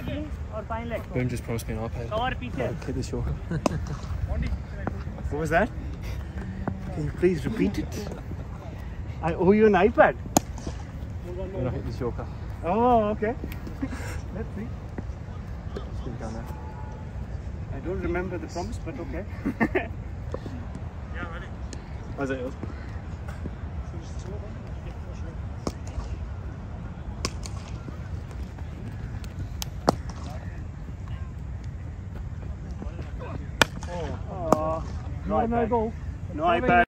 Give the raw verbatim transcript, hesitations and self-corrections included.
Boom just promised me an iPad. I'll hit this yorker. What was that? Can you please repeat it? I owe you an iPad. When I hit this yorker. Oh, okay. Let's see. Just gonna go now. I don't remember the promise, but okay. Yeah, ready. How's it? Oh, no iPad. ball. No iPad.